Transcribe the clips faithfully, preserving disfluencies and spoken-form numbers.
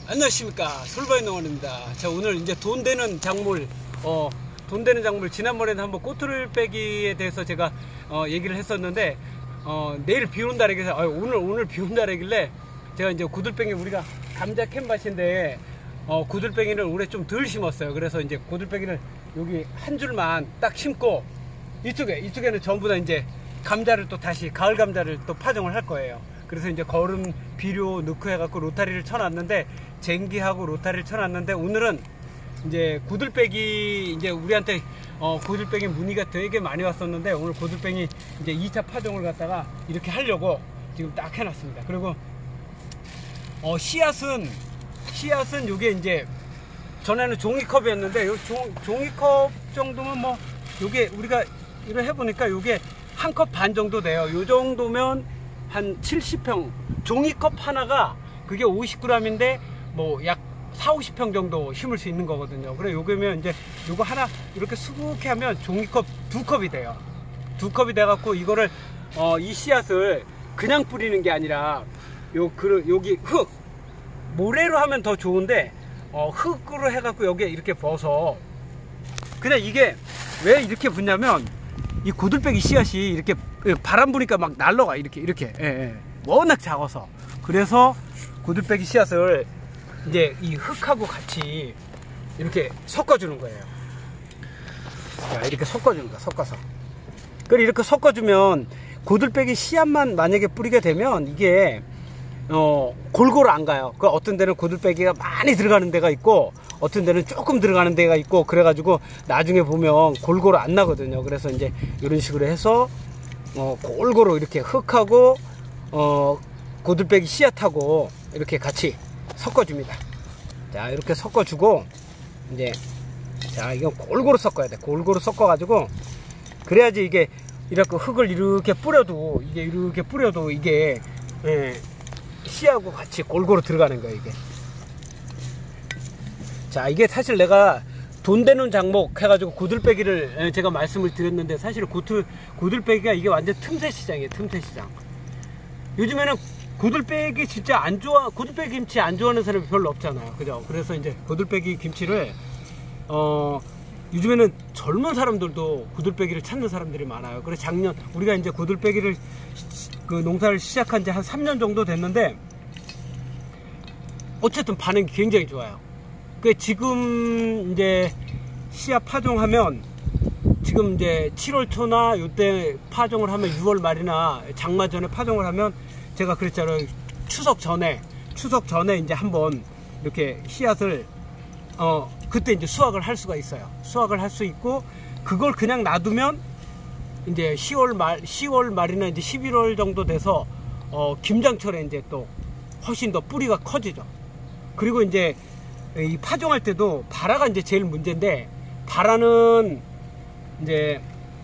안녕하십니까, 솔바이 농원입니다. 자, 오늘 이제 돈 되는 작물, 어, 돈 되는 작물, 지난번에는 한번 꼬투리 빼기에 대해서 제가 어, 얘기를 했었는데, 어, 내일 비 온다 그래서, 아, 오늘 오늘 비 온다 그러길래 제가 이제 고들뱅이, 우리가 감자 캔밭인데 어, 고들뱅이를 올해 좀 덜 심었어요. 그래서 이제 고들뱅이를 여기 한 줄만 딱 심고, 이쪽에 이쪽에는 전부 다 이제 감자를 또 다시 가을 감자를 또 파종을 할 거예요. 그래서 이제 거름 비료 넣고 해갖고 로타리를 쳐놨는데, 쟁기하고 로타리를 쳐놨는데, 오늘은 이제 고들빼기, 이제 우리한테 어, 고들빼기 문의가 되게 많이 왔었는데, 오늘 고들빼기 이제 이 차 파종을 갖다가 이렇게 하려고 지금 딱 해놨습니다. 그리고 어, 씨앗은 씨앗은 요게 이제 전에는 종이컵이었는데, 요 종, 종이컵 정도면 뭐 요게 우리가 이거 해보니까 요게 한 컵 반 정도 돼요. 요 정도면 한 칠십 평, 종이컵 하나가 그게 오십 그램인데 뭐 약 사오십 평 정도 심을 수 있는 거거든요. 그래 요거면 이제 요거 하나 이렇게 수북히 하면 종이컵 두 컵이 돼요. 두 컵이 돼 갖고 이거를 어, 이 씨앗을 그냥 뿌리는 게 아니라 요 그 여기 흙 모래로 하면 더 좋은데, 어, 흙으로 해 갖고 여기에 이렇게 벗어. 그냥 이게 왜 이렇게 붙냐면, 이 고들빼기 씨앗이 이렇게 바람 부니까 막 날라가, 이렇게 이렇게 예, 예. 워낙 작아서. 그래서 고들빼기 씨앗을 이제 이 흙하고 같이 이렇게 섞어주는 거예요. 자, 이렇게 섞어주는 거야, 섞어서. 그리고 이렇게 섞어주면 고들빼기 씨앗만 만약에 뿌리게 되면 이게 어, 골고루 안 가요. 그 어떤 데는 고들빼기가 많이 들어가는 데가 있고, 어떤 데는 조금 들어가는 데가 있고, 그래가지고 나중에 보면 골고루 안 나거든요. 그래서 이제 이런 식으로 해서 어, 골고루 이렇게 흙하고 어, 고들빼기 씨앗하고 이렇게 같이 섞어줍니다. 자, 이렇게 섞어주고, 이제 자, 이건 골고루 섞어야 돼. 골고루 섞어가지고, 그래야지 이게 이렇게 흙을 이렇게 뿌려도, 이게 이렇게 뿌려도 이게 예, 씨하고 같이 골고루 들어가는 거예요, 이게. 자, 이게 사실 내가 돈 되는 작목 해가지고 고들빼기를 제가 말씀을 드렸는데, 사실 고들, 고들빼기가 이게 완전 틈새 시장이에요, 틈새 시장. 요즘에는 고들빼기 진짜 안 좋아, 고들빼기 김치 안 좋아하는 사람이 별로 없잖아요, 그죠? 그래서 이제 고들빼기 김치를, 어, 요즘에는 젊은 사람들도 고들빼기를 찾는 사람들이 많아요. 그래서 작년, 우리가 이제 고들빼기를, 그 농사를 시작한 지 한 삼 년 정도 됐는데, 어쨌든 반응이 굉장히 좋아요. 그 지금 이제 씨앗 파종하면, 지금 이제 칠월 초나 요때 파종을 하면, 유월 말이나 장마 전에 파종을 하면, 제가 그랬잖아요. 추석 전에, 추석 전에 이제 한번 이렇게 씨앗을, 어, 그때 이제 수확을 할 수가 있어요. 수확을 할 수 있고, 그걸 그냥 놔두면, 이제 시월 말, 시월 말이나 이제 십일월 정도 돼서, 어, 김장철에 이제 또 훨씬 더 뿌리가 커지죠. 그리고 이제 이 파종할 때도 발화가 이제 제일 문제인데, 발화는 이제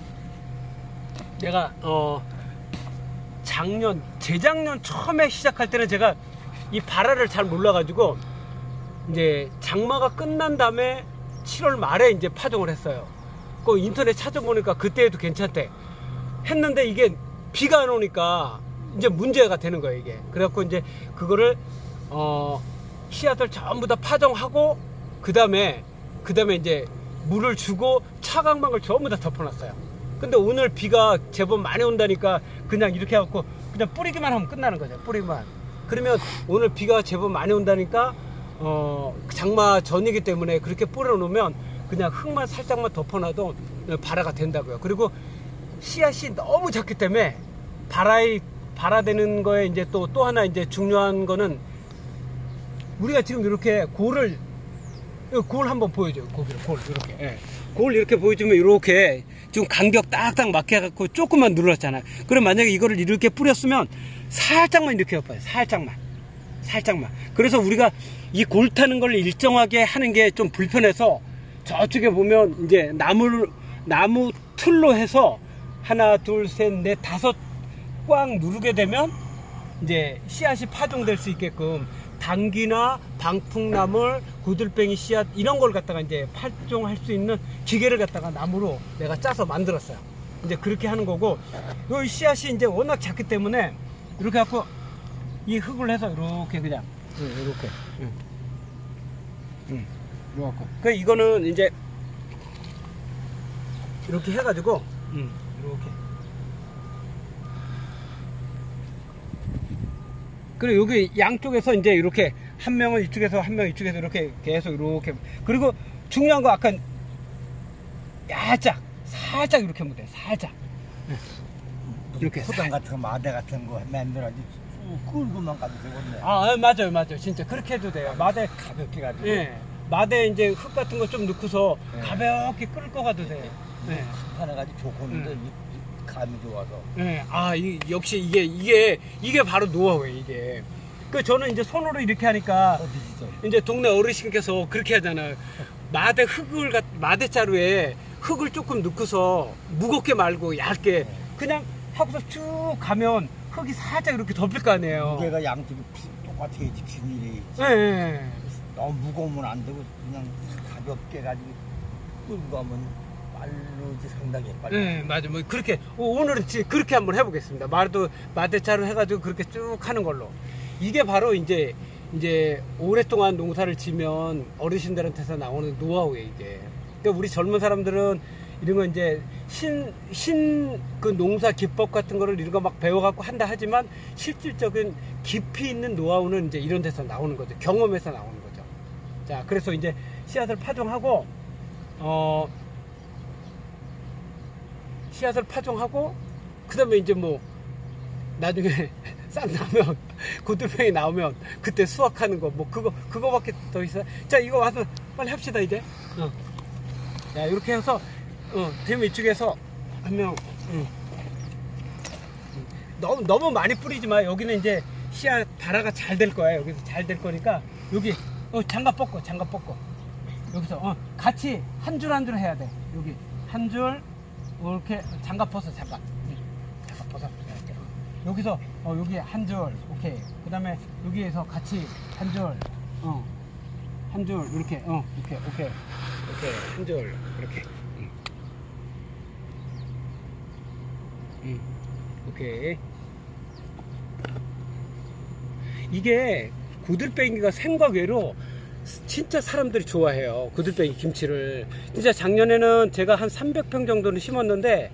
내가, 어, 작년, 재작년 처음에 시작할 때는 제가 이 발화를 잘 몰라가지고, 이제 장마가 끝난 다음에 칠월 말에 이제 파종을 했어요. 그 인터넷 찾아보니까 그때에도 괜찮대 했는데, 이게 비가 안 오니까 이제 문제가 되는 거예요, 이게. 그래갖고 이제 그거를 어 씨앗을 전부 다 파종하고, 그 다음에 그 다음에 이제 물을 주고 차광막을 전부 다 덮어놨어요. 근데 오늘 비가 제법 많이 온다니까 그냥 이렇게 해갖고 그냥 뿌리기만 하면 끝나는 거죠, 뿌리기만. 그러면 오늘 비가 제법 많이 온다니까, 어, 장마 전이기 때문에 그렇게 뿌려놓으면 그냥 흙만 살짝만 덮어놔도 발화가 된다고요. 그리고 씨앗이 너무 작기 때문에 발화이, 발화되는 거에 이제 또, 또 하나 이제 중요한 거는, 우리가 지금 이렇게 골을, 골 한번 보여줘요. 고기를, 골, 이렇게. 예. 골 이렇게 보여주면 이렇게 지금 간격 딱딱 맞게 해갖고 조금만 눌렀잖아요. 그럼 만약에 이거를 이렇게 뿌렸으면 살짝만 이렇게 엎어요. 살짝만. 살짝만. 그래서 우리가 이 골 타는 걸 일정하게 하는 게 좀 불편해서, 저쪽에 보면 이제 나무, 나무 틀로 해서 하나, 둘, 셋, 넷, 다섯 꽉 누르게 되면 이제 씨앗이 파종될 수 있게끔 당귀나 방풍나물, 고들뱅이 씨앗 이런 걸 갖다가 이제 파종할 수 있는 기계를 갖다가 나무로 내가 짜서 만들었어요. 이제 그렇게 하는 거고, 이 씨앗이 이제 워낙 작기 때문에 이렇게 갖고 이 흙을 해서 이렇게 그냥 이렇게 응. 요거. 그 이거는 이제 이렇게 해가지고, 음, 이렇게. 그리고 여기 양쪽에서 이제 이렇게 한 명은 이쪽에서 한 명 이쪽에서 이렇게 계속 이렇게. 그리고 중요한 거 아까 살짝, 살짝 이렇게 하면 돼. 살짝. 이렇게 포장 같은 거, 마대 같은 거 만들어야지 쭉 끌고만 가도 되겠네. 아, 맞아요, 맞아요. 진짜 그렇게 해도 돼요. 마대, 가볍게 가지고. 예. 마대 이제 흙 같은 거 좀 넣고서 네. 가볍게 끌고 가도 돼요. 네. 하나 가지고 좋겠는데 음. 이, 이 감이 좋아서. 네. 아, 이, 역시 이게, 이게, 이게 바로 노하우예요, 이게. 그 저는 이제 손으로 이렇게 하니까 어디 있어? 이제 동네 어르신께서 그렇게 하잖아요. 마대 흙을, 갖- 마대 자루에 흙을 조금 넣고서 무겁게 말고 얇게 그냥 하고서 쭉 가면 흙이 살짝 이렇게 덮일 거 아니에요. 무게가 양쪽이 똑같아야지 균일이. 예, 예. 너무 무거우면 안 되고 그냥 가볍게 가지고 끌고 가면 빠르지 상당히 빨리. 네, 맞아. 뭐 그렇게 오, 오늘은 진짜 그렇게 한번 해보겠습니다. 말도 마대차로 해가지고 그렇게 쭉 하는 걸로. 이게 바로 이제 이제 오랫동안 농사를 지면 어르신들한테서 나오는 노하우예요, 이게. 그러니까 우리 젊은 사람들은 이런 거 이제 신 신 그 농사 기법 같은 거를 이런 거 막 배워갖고 한다 하지만 실질적인 깊이 있는 노하우는 이제 이런 데서 나오는 거죠. 경험에서 나오는 거죠. 자, 그래서 이제 씨앗을 파종하고 어. 씨앗을 파종하고 그 다음에 이제 뭐 나중에 싹 나면 고들병이 나오면 그때 수확하는 거 뭐 그거 그거밖에 더 있어요. 자, 이거 와서 빨리 합시다 이제. 어. 자, 이렇게 해서 어, 되면 이쪽에서 한 명. 음. 너무 너무 많이 뿌리지 마. 여기는 이제 씨앗 발화가 잘 될 거야. 여기서 잘 될 거니까 여기 어, 장갑 벗고 장갑 벗고 여기서 어, 같이 한 줄 한 줄 해야 돼. 여기 한 줄 이렇게 장갑 벗어 장갑. 응. 장갑 벗어. 여기서 어, 여기 한 줄 오케이. 그 다음에 여기에서 같이 한 줄 어, 한 줄 이렇게 어, 오케이 오케이 오케이 한 줄 이렇게. 응. 응. 오케이. 이게 고들빼기가 생과 외로 진짜 사람들이 좋아해요. 고들빼기 김치를. 진짜 작년에는 제가 한 삼백 평 정도는 심었는데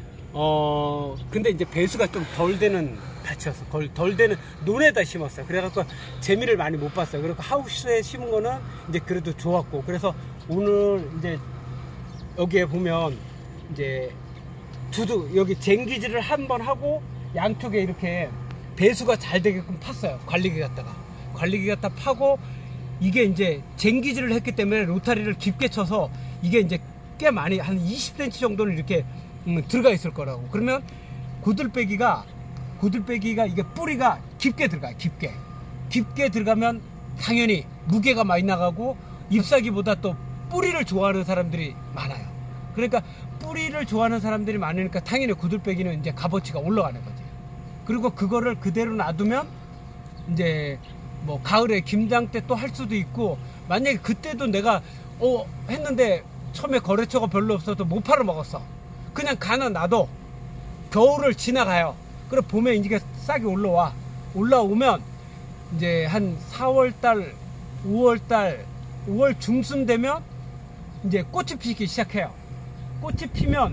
어 근데 이제 배수가 좀 덜 되는 밭이었어. 덜, 덜 되는 논에다 심었어요. 그래갖고 재미를 많이 못 봤어요. 그리고 하우스에 심은 거는 이제 그래도 좋았고, 그래서 오늘 이제 여기에 보면 이제 두두 여기 쟁기질을 한번 하고 양쪽에 이렇게 배수가 잘 되게끔 팠어요. 관리기 갖다가 관리기 갖다 파고 이게 이제 쟁기질을 했기 때문에 로타리를 깊게 쳐서 이게 이제 꽤 많이 한 이십 센티미터 정도는 이렇게 음, 들어가 있을 거라고. 그러면 고들빼기가 고들빼기가 이게 뿌리가 깊게 들어가요. 깊게 깊게 들어가면 당연히 무게가 많이 나가고 잎사귀보다 또 뿌리를 좋아하는 사람들이 많아요. 그러니까 뿌리를 좋아하는 사람들이 많으니까 당연히 고들빼기는 이제 값어치가 올라가는 거지. 그리고 그거를 그대로 놔두면 이제 뭐 가을에 김장 때 또 할 수도 있고, 만약에 그때도 내가 어 했는데 처음에 거래처가 별로 없어서 못 팔아 먹었어. 그냥 가나 놔둬. 겨울을 지나가요. 그래 봄에 이제 싹이 올라와. 올라오면 이제 한 사월달, 오월달, 오월 중순 되면 이제 꽃이 피기 시작해요. 꽃이 피면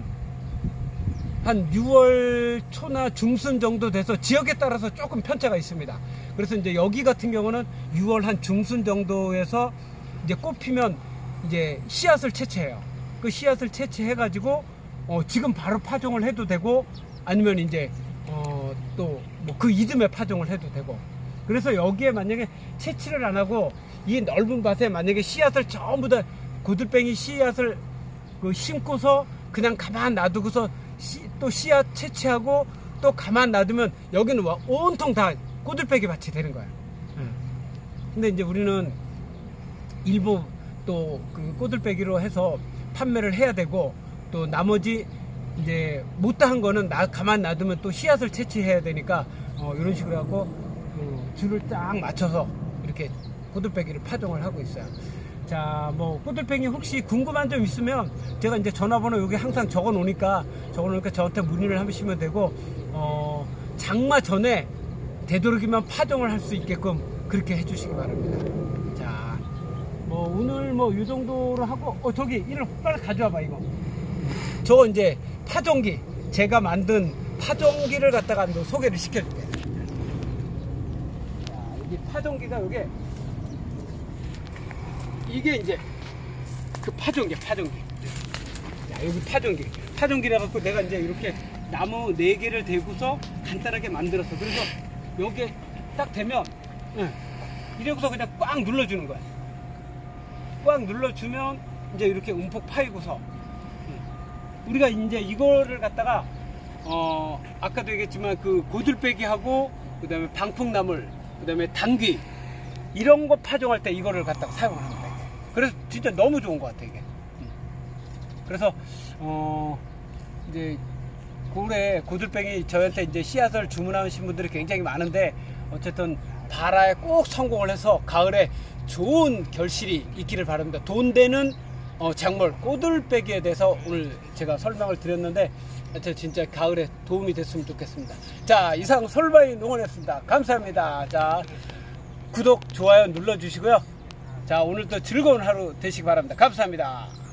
한 유월 초나 중순 정도 돼서 지역에 따라서 조금 편차가 있습니다. 그래서 이제 여기 같은 경우는 유월 한 중순 정도에서 이제 꽃 피면 이제 씨앗을 채취해요. 그 씨앗을 채취해 가지고 어 지금 바로 파종을 해도 되고, 아니면 이제 어 또 뭐 그 이듬해 파종을 해도 되고. 그래서 여기에 만약에 채취를 안 하고 이 넓은 밭에 만약에 씨앗을 전부 다 고들빼기 씨앗을 그 심고서 그냥 가만 놔두고서 씨, 또 씨앗 채취하고 또 가만 놔두면 여기는 와, 온통 다 고들빼기 밭이 되는 거야. 응. 근데 이제 우리는 일부 또 그 고들빼기로 해서 판매를 해야 되고, 또 나머지 이제 못다한 거는 나 가만 놔두면 또 씨앗을 채취해야 되니까 어, 이런 식으로 하고 어, 줄을 딱 맞춰서 이렇게 고들빼기를 파종을 하고 있어요. 자, 뭐 고들빼기 혹시 궁금한 점 있으면 제가 이제 전화번호 여기 항상 적어 놓으니까 적어 놓으니까 저한테 문의를 하시면 되고, 어, 장마 전에 되도록이면 파종을 할 수 있게끔 그렇게 해주시기 바랍니다. 자, 뭐 어, 오늘 뭐 이 정도로 하고, 어, 저기, 이를 빨리 가져와봐, 이거. 저 이제 파종기, 제가 만든 파종기를 갖다가 한번 소개를 시켜줄게. 자, 여기 파종기가 요게, 이게 이제 그 파종기, 파종기. 자, 여기 파종기. 파종기라 갖고 내가 이제 이렇게 나무 네 개를 대고서 간단하게 만들었어. 그래서 여기에 딱 대면, 응, 이래서 그냥 꽉 눌러주는 거야. 꽉 눌러주면 이제 이렇게 움푹 파이고서, 응, 우리가 이제 이거를 갖다가 어 아까도 얘기했지만 그 고들빼기하고 그 다음에 방풍나물, 그 다음에 당귀 이런 거 파종할 때 이거를 갖다가 사용을 합니다. 그래서 진짜 너무 좋은 것 같아 이게. 그래서 어 이제 올해 고들빼기 저한테 이제 씨앗을 주문하신 분들이 굉장히 많은데, 어쨌든 발화에 꼭 성공을 해서 가을에 좋은 결실이 있기를 바랍니다. 돈 되는 어, 작물 고들빼기에 대해서 오늘 제가 설명을 드렸는데, 진짜 가을에 도움이 됐으면 좋겠습니다. 자, 이상 솔바이 농원이었습니다. 감사합니다. 자, 구독, 좋아요 눌러주시고요. 자, 오늘도 즐거운 하루 되시기 바랍니다. 감사합니다.